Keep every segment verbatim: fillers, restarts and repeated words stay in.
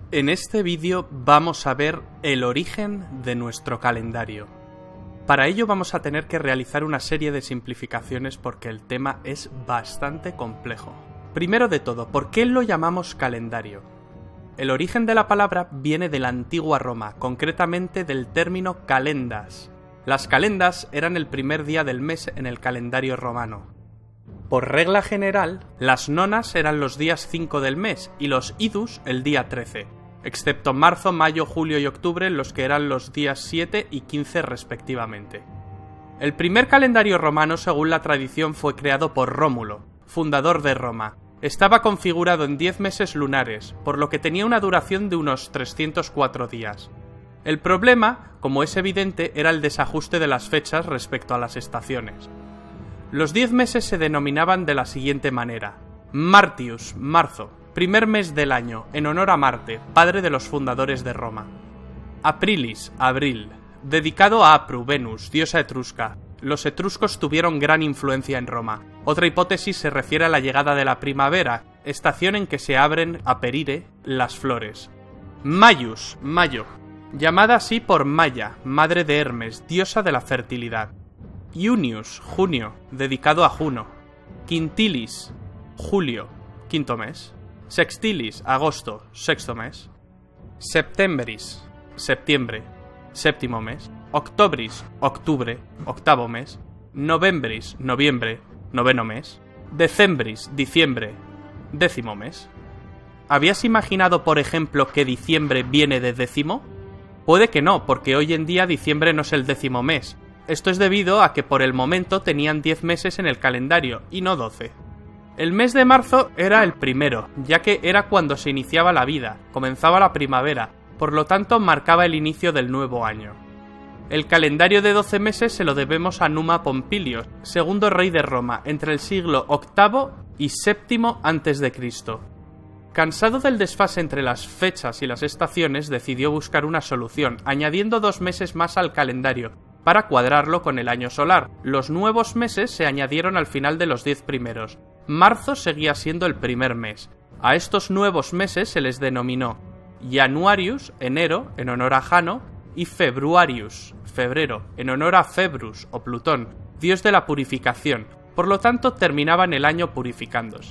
En este vídeo vamos a ver el origen de nuestro calendario. Para ello vamos a tener que realizar una serie de simplificaciones porque el tema es bastante complejo. Primero de todo, ¿por qué lo llamamos calendario? El origen de la palabra viene de la antigua Roma, concretamente del término calendas. Las calendas eran el primer día del mes en el calendario romano. Por regla general, las nonas eran los días cinco del mes y los idus el día trece, excepto marzo, mayo, julio y octubre, los que eran los días siete y quince respectivamente. El primer calendario romano, según la tradición, fue creado por Rómulo, fundador de Roma. Estaba configurado en diez meses lunares, por lo que tenía una duración de unos trescientos cuatro días. El problema, como es evidente, era el desajuste de las fechas respecto a las estaciones. Los diez meses se denominaban de la siguiente manera: Martius, marzo, primer mes del año, en honor a Marte, padre de los fundadores de Roma. Aprilis, abril, dedicado a Apru, Venus, diosa etrusca. Los etruscos tuvieron gran influencia en Roma. Otra hipótesis se refiere a la llegada de la primavera, estación en que se abren, aperire, las flores. Maius, mayo, llamada así por Maia, madre de Hermes, diosa de la fertilidad. Iunius, junio, dedicado a Juno. Quintilis, julio, quinto mes. Sextilis, agosto, sexto mes. Septembris, septiembre, séptimo mes. Octobris, octubre, octavo mes. Novembris, noviembre, noveno mes. Decembris, diciembre, décimo mes. ¿Habías imaginado, por ejemplo, que diciembre viene de décimo? Puede que no, porque hoy en día diciembre no es el décimo mes. Esto es debido a que por el momento tenían diez meses en el calendario, y no doce. El mes de marzo era el primero, ya que era cuando se iniciaba la vida, comenzaba la primavera, por lo tanto marcaba el inicio del nuevo año. El calendario de doce meses se lo debemos a Numa Pompilio, segundo rey de Roma, entre el siglo octavo y séptimo antes de Cristo. Cansado del desfase entre las fechas y las estaciones, decidió buscar una solución, añadiendo dos meses más al calendario, para cuadrarlo con el año solar. Los nuevos meses se añadieron al final de los diez primeros. Marzo seguía siendo el primer mes. A estos nuevos meses se les denominó Januarius, enero, en honor a Jano, y Februarius, febrero, en honor a Februs, o Plutón, dios de la purificación. Por lo tanto, terminaban el año purificándose.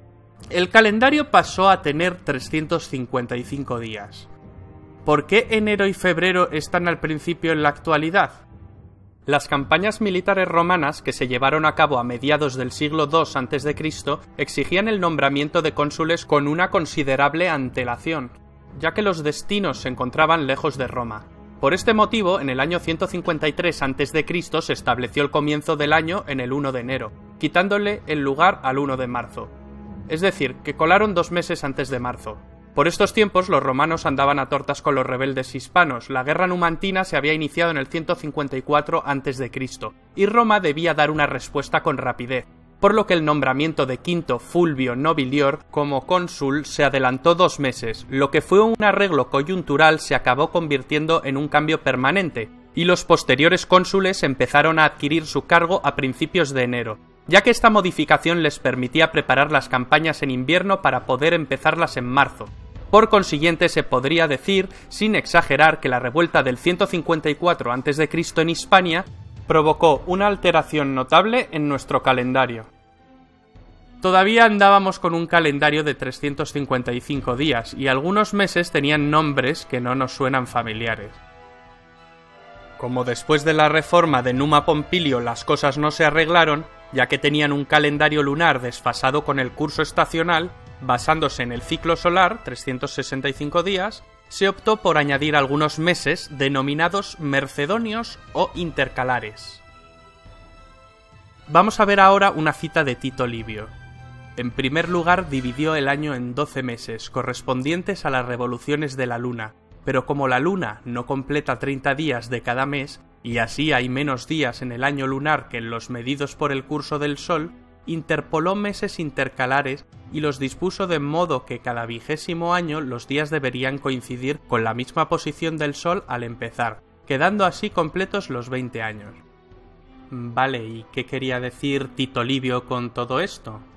El calendario pasó a tener trescientos cincuenta y cinco días. ¿Por qué enero y febrero están al principio en la actualidad? Las campañas militares romanas que se llevaron a cabo a mediados del siglo dos antes de Cristo exigían el nombramiento de cónsules con una considerable antelación, ya que los destinos se encontraban lejos de Roma. Por este motivo, en el año ciento cincuenta y tres antes de Cristo se estableció el comienzo del año en el uno de enero, quitándole el lugar al uno de marzo. Es decir, que colaron dos meses antes de marzo. Por estos tiempos los romanos andaban a tortas con los rebeldes hispanos. La guerra numantina se había iniciado en el ciento cincuenta y cuatro antes de Cristo, y Roma debía dar una respuesta con rapidez, por lo que el nombramiento de Quinto Fulvio Nobilior como cónsul se adelantó dos meses. Lo que fue un arreglo coyuntural se acabó convirtiendo en un cambio permanente, y los posteriores cónsules empezaron a adquirir su cargo a principios de enero, ya que esta modificación les permitía preparar las campañas en invierno para poder empezarlas en marzo. Por consiguiente, se podría decir, sin exagerar, que la revuelta del ciento cincuenta y cuatro antes de Cristo en Hispania provocó una alteración notable en nuestro calendario. Todavía andábamos con un calendario de trescientos cincuenta y cinco días, y algunos meses tenían nombres que no nos suenan familiares. Como después de la reforma de Numa Pompilio las cosas no se arreglaron, ya que tenían un calendario lunar desfasado con el curso estacional, basándose en el ciclo solar, trescientos sesenta y cinco días, se optó por añadir algunos meses denominados mercedonios o intercalares. Vamos a ver ahora una cita de Tito Livio. En primer lugar, dividió el año en doce meses, correspondientes a las revoluciones de la luna, pero como la luna no completa treinta días de cada mes, y así hay menos días en el año lunar que en los medidos por el curso del Sol, interpoló meses intercalares y los dispuso de modo que cada vigésimo año los días deberían coincidir con la misma posición del Sol al empezar, quedando así completos los veinte años. Vale, ¿y qué quería decir Tito Livio con todo esto?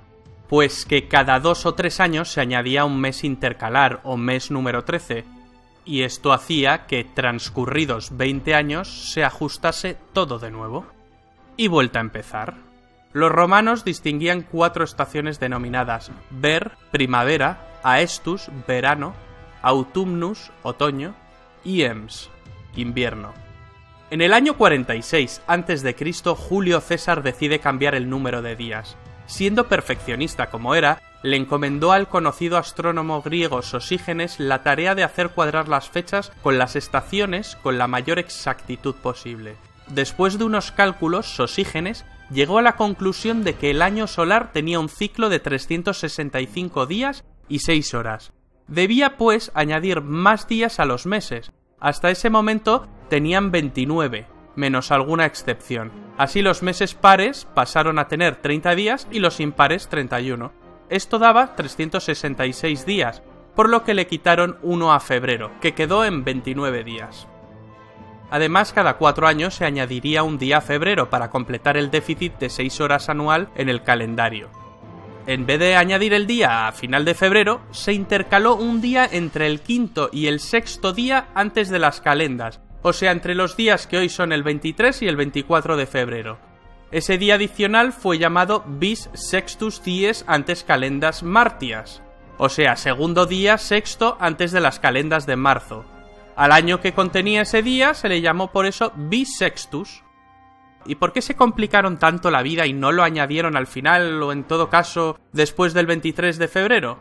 Pues que cada dos o tres años se añadía un mes intercalar o mes número trece, y esto hacía que transcurridos veinte años se ajustase todo de nuevo. Y vuelta a empezar. Los romanos distinguían cuatro estaciones denominadas ver, primavera, aestus, verano, autumnus, otoño, y ems, invierno. En el año cuarenta y seis antes de Cristo, Julio César decide cambiar el número de días. Siendo perfeccionista como era, le encomendó al conocido astrónomo griego Sosígenes la tarea de hacer cuadrar las fechas con las estaciones con la mayor exactitud posible. Después de unos cálculos, Sosígenes llegó a la conclusión de que el año solar tenía un ciclo de trescientos sesenta y cinco días y seis horas. Debía, pues, añadir más días a los meses. Hasta ese momento tenían veintinueve, menos alguna excepción. Así los meses pares pasaron a tener treinta días y los impares treinta y uno. Esto daba trescientos sesenta y seis días, por lo que le quitaron uno a febrero, que quedó en veintinueve días. Además, cada cuatro años se añadiría un día a febrero para completar el déficit de seis horas anual en el calendario. En vez de añadir el día a final de febrero, se intercaló un día entre el quinto y el sexto día antes de las calendas, o sea, entre los días que hoy son el veintitrés y el veinticuatro de febrero. Ese día adicional fue llamado bis sextus dies antes calendas martias, o sea, segundo día sexto antes de las calendas de marzo. Al año que contenía ese día se le llamó por eso bisextus. ¿Y por qué se complicaron tanto la vida y no lo añadieron al final o en todo caso después del veintitrés de febrero?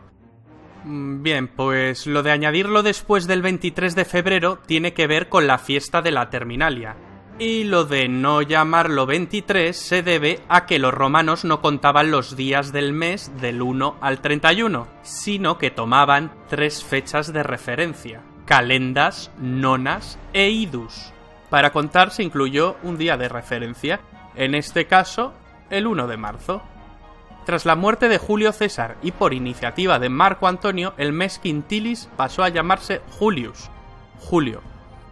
Bien, pues lo de añadirlo después del veintitrés de febrero tiene que ver con la fiesta de la Terminalia. Y lo de no llamarlo veintitrés se debe a que los romanos no contaban los días del mes del uno al treinta y uno, sino que tomaban tres fechas de referencia: calendas, nonas e idus. Para contar se incluyó un día de referencia, en este caso el uno de marzo. Tras la muerte de Julio César y por iniciativa de Marco Antonio, el mes quintilis pasó a llamarse Julius, Julio.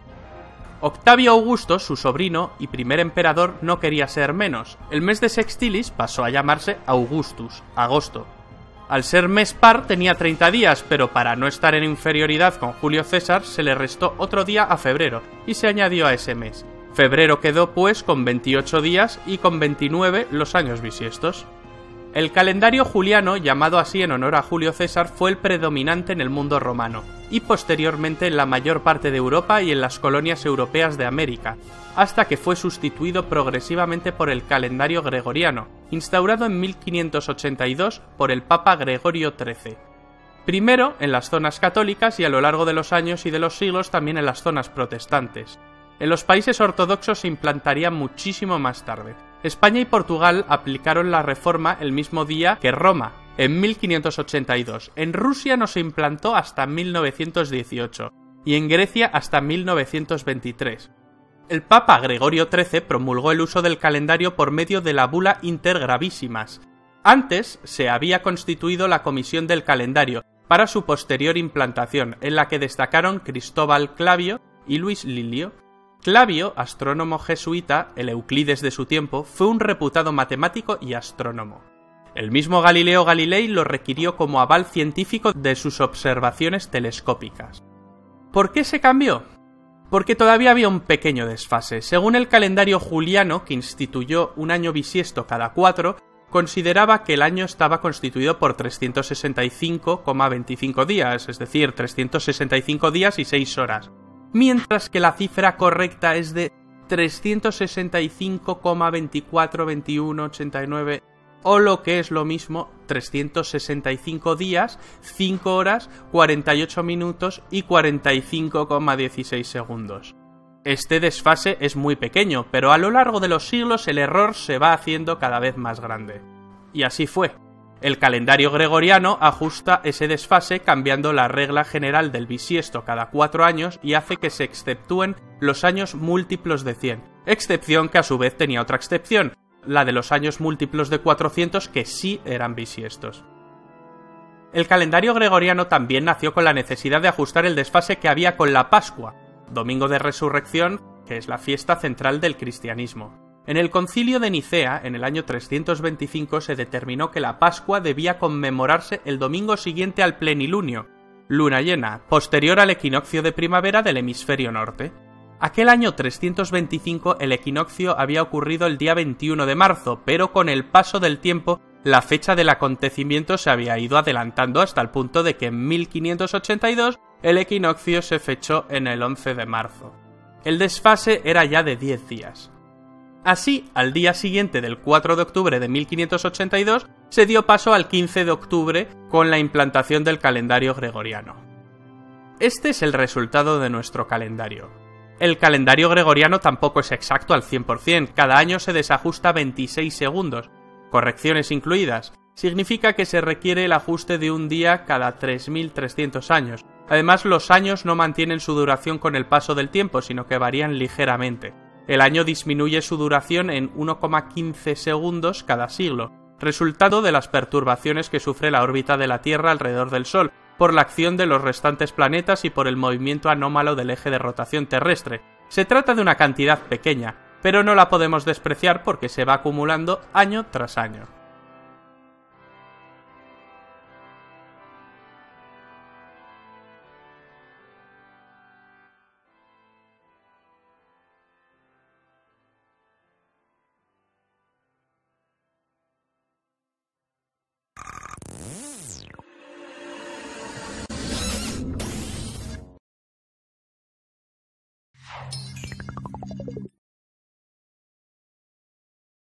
Octavio Augusto, su sobrino y primer emperador, no quería ser menos. El mes de sextilis pasó a llamarse Augustus, agosto. Al ser mes par tenía treinta días, pero para no estar en inferioridad con Julio César se le restó otro día a febrero y se añadió a ese mes. Febrero quedó pues con veintiocho días y con veintinueve los años bisiestos. El calendario juliano, llamado así en honor a Julio César, fue el predominante en el mundo romano, y posteriormente en la mayor parte de Europa y en las colonias europeas de América, hasta que fue sustituido progresivamente por el calendario gregoriano, instaurado en mil quinientos ochenta y dos por el Papa Gregorio trece. Primero en las zonas católicas y a lo largo de los años y de los siglos también en las zonas protestantes. En los países ortodoxos se implantaría muchísimo más tarde. España y Portugal aplicaron la reforma el mismo día que Roma, en mil quinientos ochenta y dos. En Rusia no se implantó hasta mil novecientos dieciocho y en Grecia hasta mil novecientos veintitrés. El Papa Gregorio trece promulgó el uso del calendario por medio de la bula Inter Gravísimas. Antes se había constituido la Comisión del Calendario para su posterior implantación, en la que destacaron Cristóbal Clavio y Luis Lilio. Clavio, astrónomo jesuita, el Euclides de su tiempo, fue un reputado matemático y astrónomo. El mismo Galileo Galilei lo requirió como aval científico de sus observaciones telescópicas. ¿Por qué se cambió? Porque todavía había un pequeño desfase. Según el calendario juliano, que instituyó un año bisiesto cada cuatro, consideraba que el año estaba constituido por trescientos sesenta y cinco coma veinticinco días, es decir, trescientos sesenta y cinco días y seis horas. Mientras que la cifra correcta es de trescientos sesenta y cinco coma veinticuatro veintiuno ochenta y nueve, o lo que es lo mismo, trescientos sesenta y cinco días, cinco horas, cuarenta y ocho minutos y cuarenta y cinco coma dieciséis segundos. Este desfase es muy pequeño, pero a lo largo de los siglos el error se va haciendo cada vez más grande. Y así fue. El calendario gregoriano ajusta ese desfase cambiando la regla general del bisiesto cada cuatro años y hace que se exceptúen los años múltiplos de cien, excepción que a su vez tenía otra excepción, la de los años múltiplos de cuatrocientos que sí eran bisiestos. El calendario gregoriano también nació con la necesidad de ajustar el desfase que había con la Pascua, Domingo de Resurrección, que es la fiesta central del cristianismo. En el Concilio de Nicea, en el año trescientos veinticinco, se determinó que la Pascua debía conmemorarse el domingo siguiente al plenilunio, luna llena, posterior al equinoccio de primavera del hemisferio norte. Aquel año trescientos veinticinco el equinoccio había ocurrido el día veintiuno de marzo, pero con el paso del tiempo la fecha del acontecimiento se había ido adelantando hasta el punto de que en mil quinientos ochenta y dos el equinoccio se fechó en el once de marzo. El desfase era ya de diez días. Así, al día siguiente del cuatro de octubre de mil quinientos ochenta y dos, se dio paso al quince de octubre con la implantación del calendario gregoriano. Este es el resultado de nuestro calendario. El calendario gregoriano tampoco es exacto al cien por cien, cada año se desajusta veintiséis segundos, correcciones incluidas. Significa que se requiere el ajuste de un día cada tres mil trescientos años. Además, los años no mantienen su duración con el paso del tiempo, sino que varían ligeramente. El año disminuye su duración en uno coma quince segundos cada siglo, resultado de las perturbaciones que sufre la órbita de la Tierra alrededor del Sol, por la acción de los restantes planetas y por el movimiento anómalo del eje de rotación terrestre. Se trata de una cantidad pequeña, pero no la podemos despreciar porque se va acumulando año tras año.